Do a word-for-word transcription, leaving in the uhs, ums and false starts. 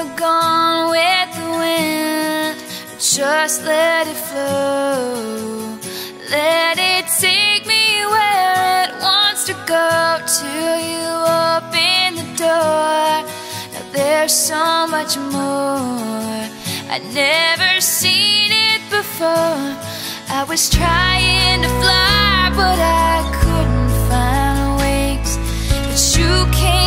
never gone with the wind, just let it flow. Let it take me where it wants to go, till you open the door. Now there's so much more I'd never seen it before. I was trying to fly, but I couldn't find wings. But you came